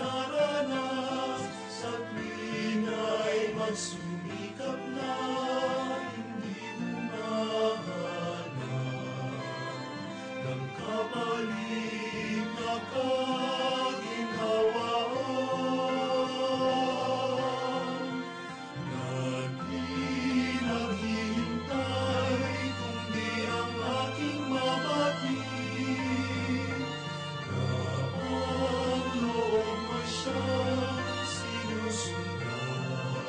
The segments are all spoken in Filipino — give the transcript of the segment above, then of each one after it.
naranasan sa tuwing ay magsumikap na hindi humahanap ng kapalit na kaginhawaan na di naghihintay kundi ang aking mabatid na ang loob mo siyang sinusundan.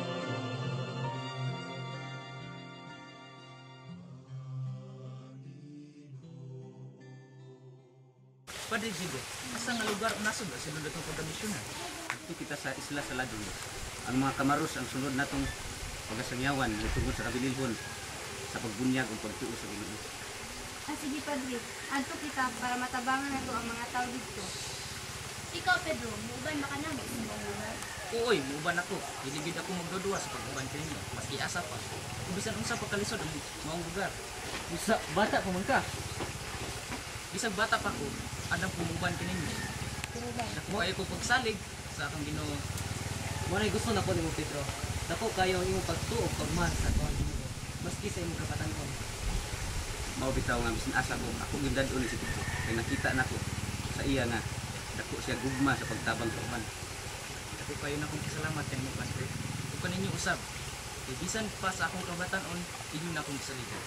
Padre Gido, asa nga lugar nasod sa sunod natong pagkamisyonan? Ito kita sa isla sa Ladong. Ang mga kamaros ang sunod natong pagasangyawan tungkol sa kabililhon sa pagbunyag o pagtuo sa Ginoo. Sige Padre, adto kita para matabangan nato ang mga tao dito. Ikaw, Pedro, muuban ba ka namin sa mga lugar? Uy, muuban ako. Hiligid ako magdudua sa pag-uban kayo. Maski asa pa. Bisan unsa pagkalisod ang maong lugar. Bisa bata pa man ka. Bisag bata pa ko, adang pumuban kaninyo. Nakuha ko pagsalig sa akong Ginoo. Mo nay gusto nako nimo Pedro. Dako kayo ang imong pagtuo pagman sa tuwa Ginoo. Maski sa imong kapatan-on. Mao bitaw nga bisan asa ko ako gindad-on si Pedro. Kay nakita nako sa iya nga dako siya gugma sa pagtabang sa uban. Ako kayo na kong kasalamat kay mo Padre. Ug kaninyo usab. Kay bisan pa sa akong kabatan-on, inyo na akong saligan.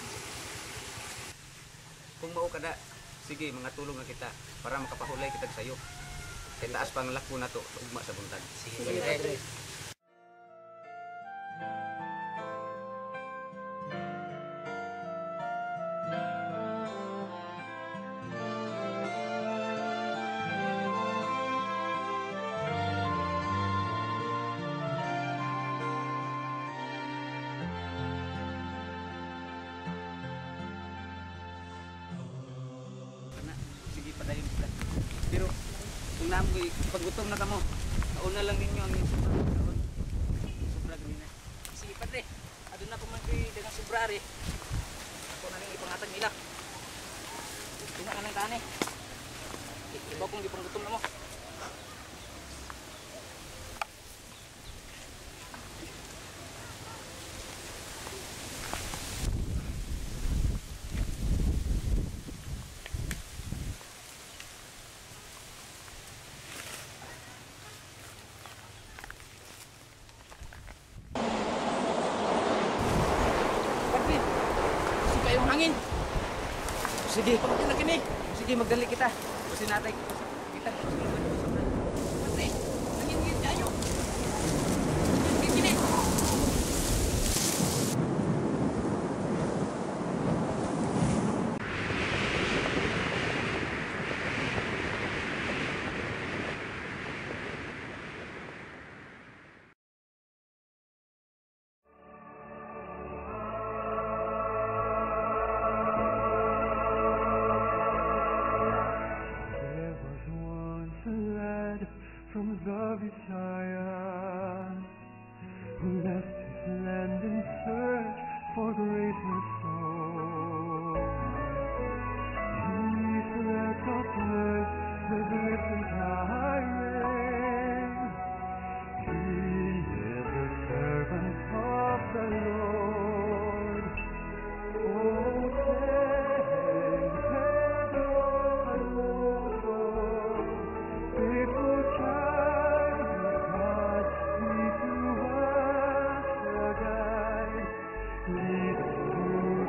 Kung mao kada, sige mga tulong nga kita para makapahulay kita sayo. Kay taas pang lako nato ugma sa buntag. Sige, Padre. Sige padayon kita. Pero kung namoy paggutom na kamo, nauna lang ninyo ang inyong sobra ganina. Sige Padre. Adun na po man ko'y dagang sobrari. Ako na ning ipangatag nila. Tingnan ka ng tani. Ibaw kong gipanggutom na mo. Hangin. Sige, Pagod na kini. sige magdali kita. Kasi natay kita. Padre, hangin tayo. Kini. From the Bisaya, who left his land in search for greater soul. He fled upward the distant highway. He is the servant of the Lord. Oh, sing, Pedro Calungsod, faithful child of God, he to us the guide, lead us through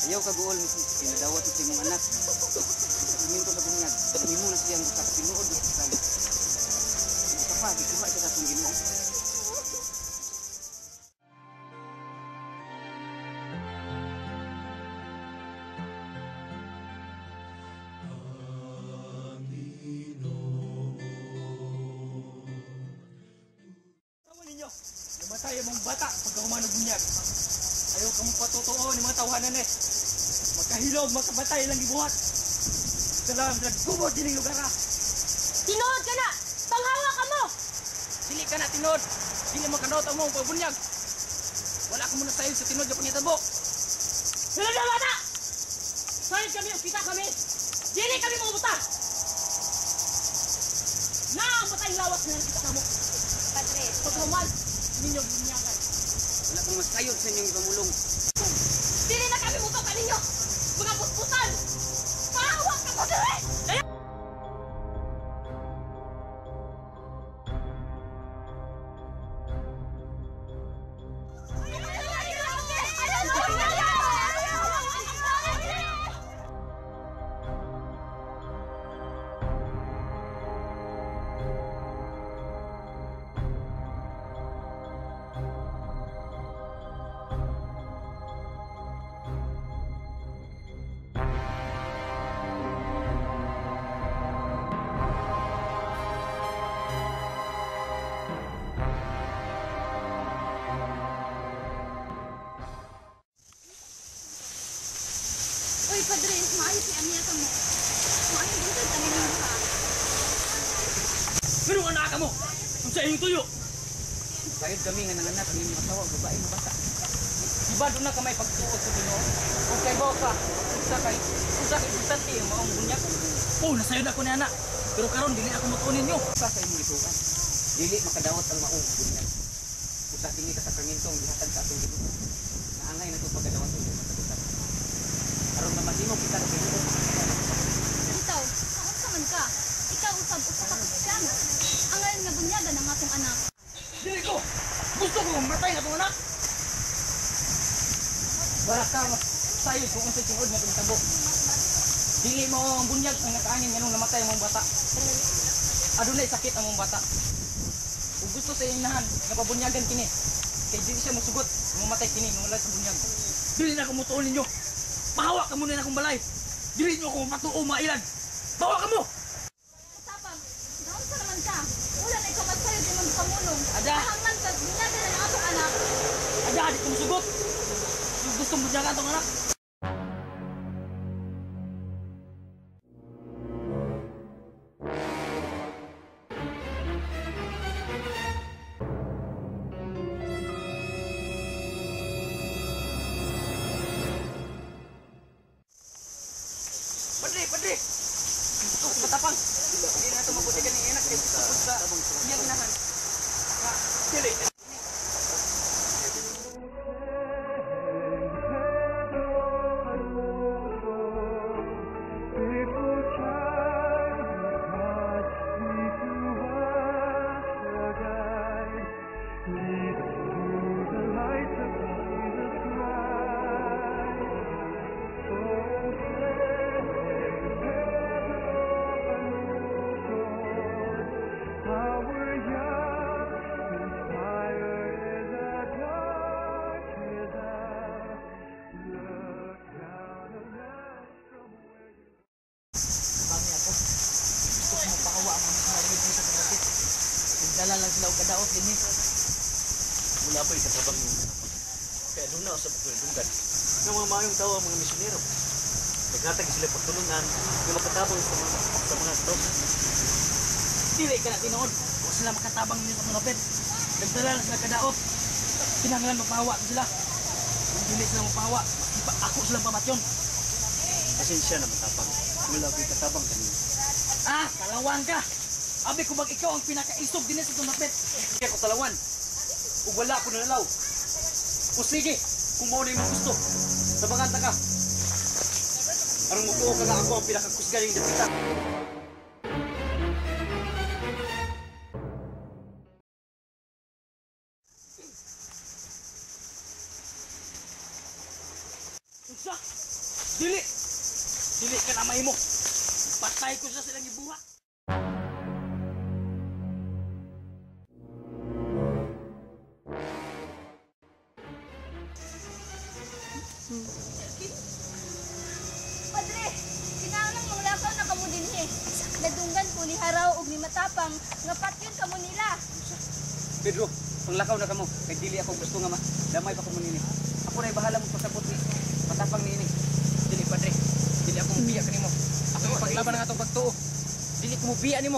Ayaw ka buol mismo pinadawat sa imong anak. Minto sa bunyag. Imo na siyang bukas tinuod sa sana. Ito pa gikuha sa atong Ginoo. Ninyo, namatay ang mga bata pagkahuman ng bunyag. Ayaw ka mong patutuo ni mga tawanan eh. Magkahilog, magkabatay lang gibuhat. Salamat, nagkubot din yung lugar ha. Tinood ka na! Panghawa ka mo! Dili ka na tinod. Dili mo kanot ang mong pagbunyag. Wala ka muna sa'yo sa tinod yung pangitabo. Sila na bata! Sa'yo kami, kita kami. Dili kami mga buta. Na ang batay lawas na nakita mo. Padre, Pagkahuman, ninyo bunyagan. Wala kang masayod sa inyong ipamulong. dili na kami muto ka ninyo! Mga puspusan! Pahawak ka mo dire! Uy, Padre, maayos si Amiya ka mo. Maayos dito sa ninyo ka. Pero anak ka mo, kung sa inyong tuyo. Sayod kami nga nanganak ang inyong asawa, babae nga bata. Diba doon na ka may pagtuot sa Ginoo? Kung kay Boka, usa kay importante ang maong bunyag. Oh, nasayod ako ni anak. Pero karon dili ako mutuon ninyo. Sa imong ituan. Dili makadawat ang maong bunyag. Usa kini ka sa permentong gihatag sa atong Ginoo. Naangay na to pagdawat sa matagutan. Aron mamahimo kita sa Ginoo. Ikaw, kaunsa man ka? Ikaw usab usa ka Kristiyano. Ang ngayon nga bunyagan ang atong anak. Dili ko! Gusto ko matay nga itong anak! Wala ka sayod kung unsay tungod nga pinitabo. Dili mo ang bunyag ang nakaangin nga nung namatay ang mong bata. Adunay sakit ang mong bata. Kung gusto sa inahan nga pabunyagan kini, kay dili siya mosugot, mamatay kini nung wala sa bunyag. Dili na ako mutuon ninyo. Pahawa ka muna na akong balay. Dili nyo ako matuo mailan. Bawa ka mo! Tapang, naunsa naman ka? Wala na ikaw magsayo di mong pamulong. Ada! Hangman ka, bunyagan na ang atong anak. Ada, di ko musugot. Yung gusto bunyagan itong anak. Padre! Ito, matapang. Hindi na ito mabutikan ng enak. Kaya gusto ko sa iyang inahan. Dili. Dala lang sila og kadaot din eh. Mula pa yung katabang yung kaya doon na sa pagdunggan ng mga mayong tao ang mga misyonero. Naghatag sila pagtulungan yung makatabang sa mga tao. Dili ka na tinuod. Huwag sila makatabang nila sa malapit. Nagdala lang sila kadaot. Kinahanglan magpahawa sila. Kung dili sila magpahawa, ako silang pamatyon. Pasensya na matapang. Mula pa yung katabang kanina. Ah, kalawang ka! Abi ko bang ikaw ang pinakaisog din sa tumapit? Kaya ko talawan. Kung wala ko nalalaw. O sige, kung mauna yung gusto. Sabanganta ka. Anong mutuo ka nga ako ang pinakakusgaling na kita. Sa! Dili! Dili ka na mahimo! Patay ko sa silang ibuhat! Padre, kinahanglan mong lakaw na kamo dinhi. Nadunggan ko ni Haraw ug ni Matapang nga patyon kamo nila. Pedro, panglakaw na kamo. Kay dili ako gusto nga damay pa ko nini. Ako na'y bahala mo pasabot ni Matapang niini. Dili, Padre. Dili ako mubiya ka nimo. Ako yung paglaban ng atong pagtuo. Dili ko mubiya nimo.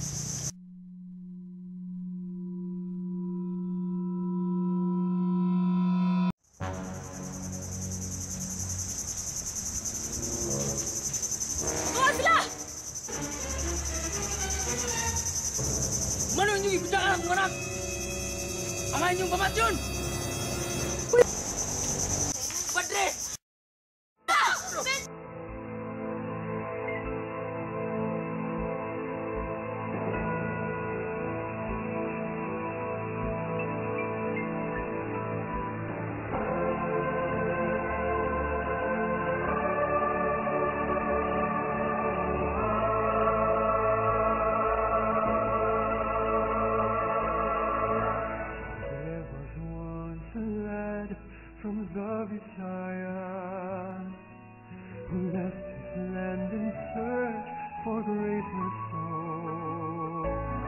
Tuwa sila! Mano inyong ibigyan akong anak? Ang inyong pamatyon! Padre! There was once a lad from the Bisaya who left his land in search for greater soul.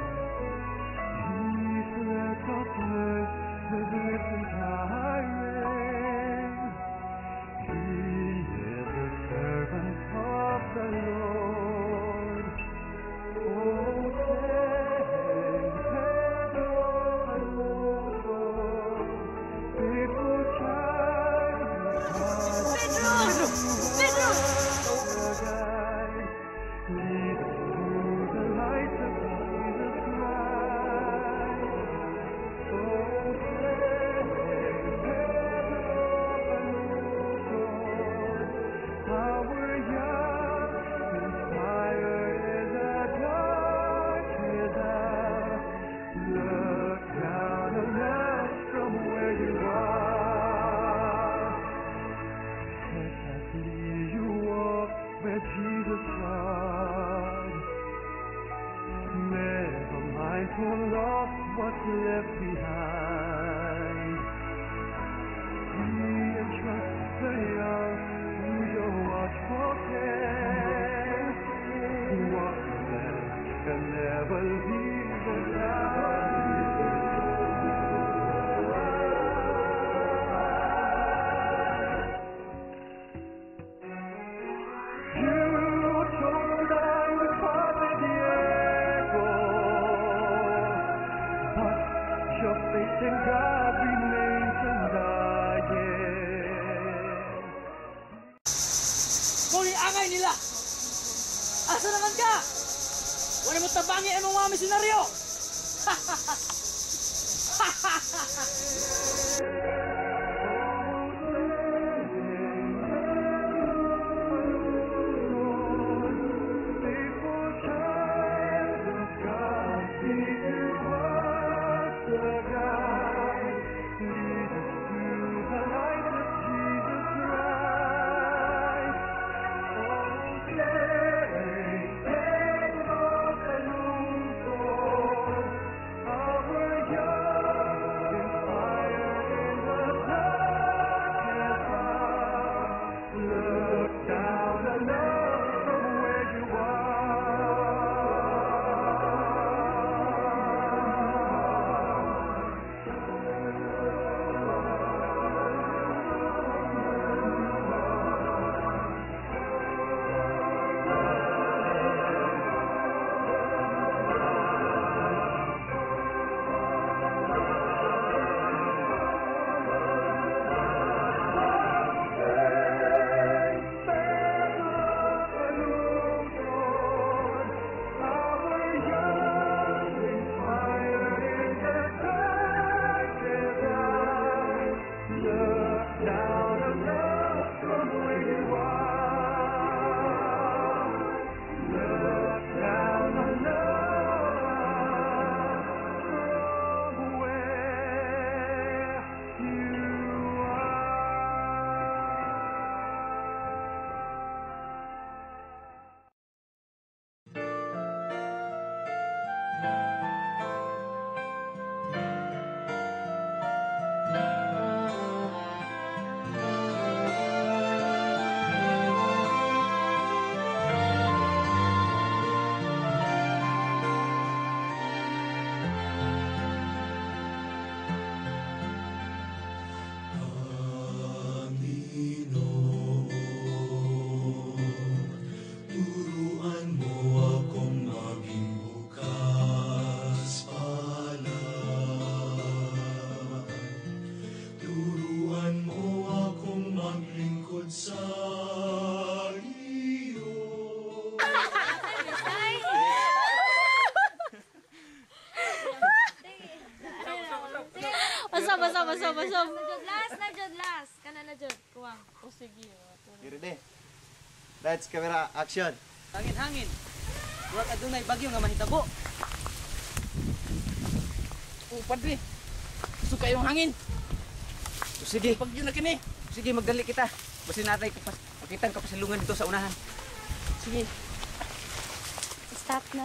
He slept upwards the drifting highway. He is the servant of the Lord. Oh, send Pedro Calungsod, faithful child of God. Pedro! The guide, lead us through the light of Jesus Christ. Oh, send Pedro Calungsod, our young inspire in the darkness hour. Look down on us from where you are. Steadfastly you walk where Jesus trod. Never mindful of what's left behind. We entrust the young to your watchful care. Walk with them and never leave them You told I was Padre Diego, but your faith in God remains undying. Ngunit angay nila! Asa naman ka? Wala mo tabangi ang mga misyonaryo! Faithful child of God, He was the guide. Lead us to the light of Jesus Christ. Oh, sing, Pedro Calungsod, our young inspired in the Last. Kana na jud. Kuwang. O sige. You ready? Lights, camera, action. Hangin. Huwag adunay bagyo nga mahitabo. O padre. Suka yung hangin. O sige, Pag yun na kini. sige magdali kita. Basta natay pakitan ka pasilungan dito sa unahan. Sige. Stop na.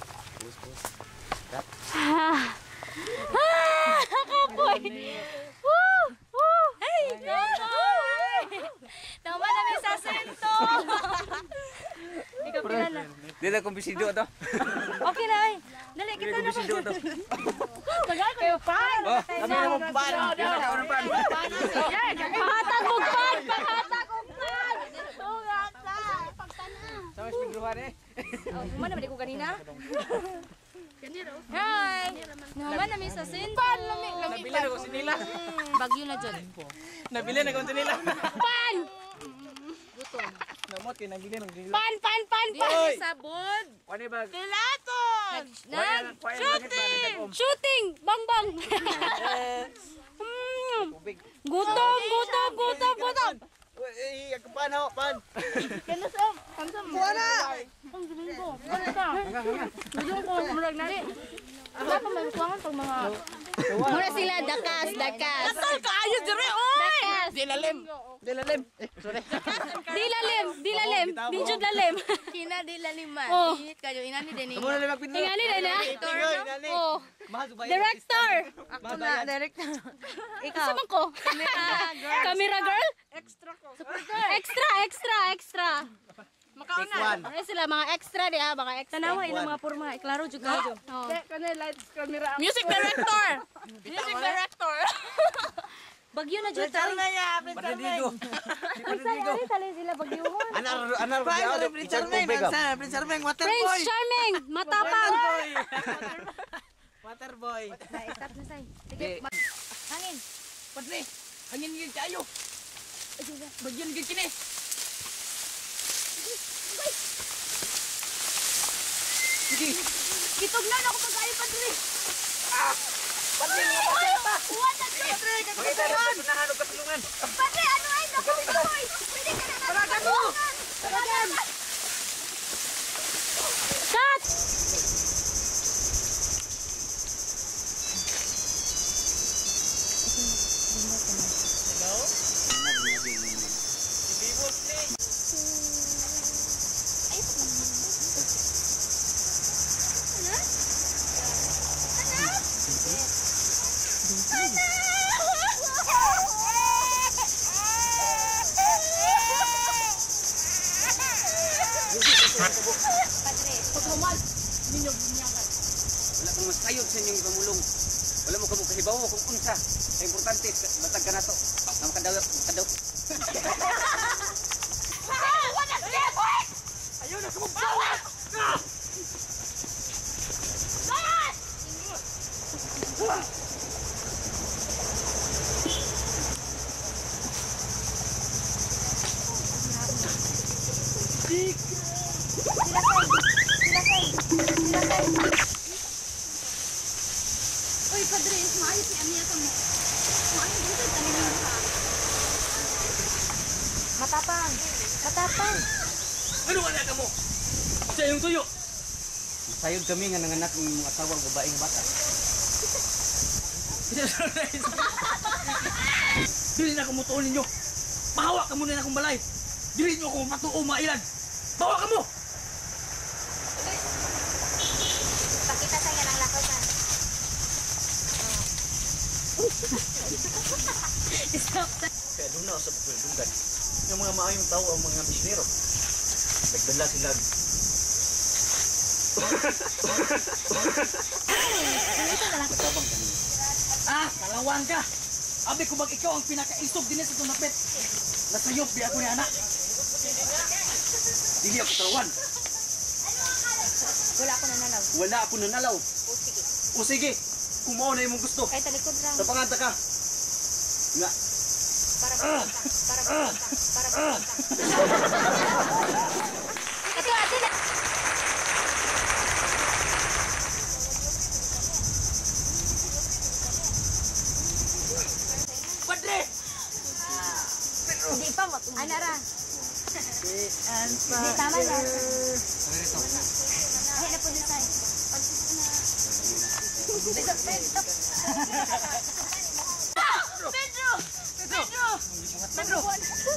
Kapoy! Woo! Woo! Hey! Tama namin sa sento! Ikaw kilala. Di na kumbisido to. Okay na ay. Dali, Di kita na na. kumbisido to. Tagal kayo, pan! Oh, kami na mo pan. Pahatag mo, pan! Pahatag mo, pan! Tungak ka! Pagtana. Sama sa pingluhan eh. Naman naman ko kanina. Hi! Naman namin sa sento. Pan! Nabili na ko sinila. Bagyo na dyan. Nabili na ko sinila. Pan! Namot kay nabili ng sinila. Pan! Pan! Pan! Pan! Sabod! Kuani ba? Pilaton! Shooting! Shooting! Bang bang! Tubig. Gutom! Gutom! Gutom! Gutom! Ako pan ho, pan. Kaya sa... Buwana! Ang galing ko. Ano ka? Gusto ko kumurag na rin. Wala pa may kuwangan pag mga... Muna sila, dakas, dakas. Atol ka ayo dire oy. Dakas. Dilalim. Dilalim. Sorry. Dilalim, dilalim, di jud lalim. Kina di laliman. Oh. Ihit kayo inani din. Kamu na lang magpindot. Ingani na na. Nani. Oh. Mahal ba? Director. Ako na director. Ikaw. Sama ko. Camera girl. Extra ko. Extra. Take one. Ano sila mga extra di mga extra. Tanawa ilang mga porma. Klaro jud kayo. Oh. Music director. Music director. Bagyo na jud tayo. Panadigo. Ano tali sila bagyuhon? Anar ba diya? Prince Charming, water Prince boy. Charming, matapang. Water boy. Stop na say. Di. Hangin. Padre, hangin gyud kayo. Bagyan gyud kini. Sige. Kitugnan ako pag-ayo padre. Padre, Makita na sa unahan og kasilungan. Padre, ano ay nakukuloy? Pwede ka na Talaga mo. Cut! Wala kong masayod sa inyong pamulong. Wala mo kamo kahibaw kung unsa. Ang importante batag ka nato. Na makadaw. Ayaw na kumbawa. Uy, padre, maayos ni Amiya ka mo. Maayos dito, tanin mo ka. Matapang. Ano wala ka mo? Sa iyong tuyo. Masayod kami nga nanganak ng mga asawang babaeng bata. Dili na akong mutuon ninyo. Pahawa ka muna na akong balay. Dili nyo akong matuo mailan. Bawa ka mo! Pakita sa ng lakotan. Kaya doon na sa pagdunggan. Yung mga maayong tao ang mga misyonero. Nagdala sila. Kalawang ka! Abi ko bag ikaw ang pinaka-isog din sa tumapit. Nasayop di ako ni anak. Dili ako tarawan. Wala ako nanalaw. Wala ako nanalaw. O sige, kung mao na imong gusto. Kahit talikod lang. Sa panganta ka. Nga. Para Ito, ate na. Hindi pa mo. Anara. Hindi tama na. Ay, na po din tayo. Pedro!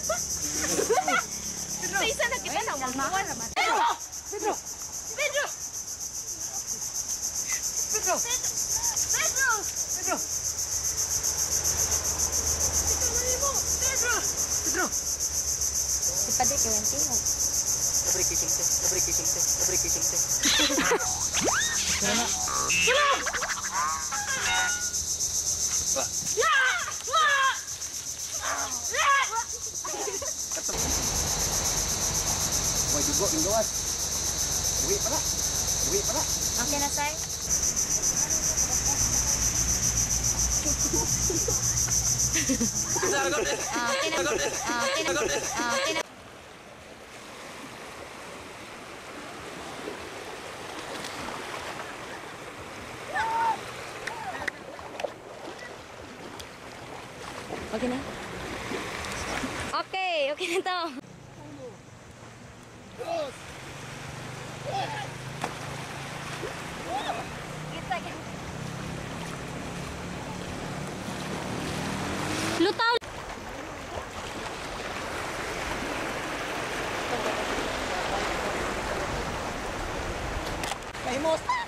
Sa isa na kita na, wag mawan naman. Pedro! Pedro! Pedro! Pedro! Pedro! Pedro! Pedro! Si Padre kay Wentino. Sabre kay Sulte. May dugo ng gawas. Uwi pala. Okay na, Sai? Okay na? Okay na to. Lutaw. Mahimos.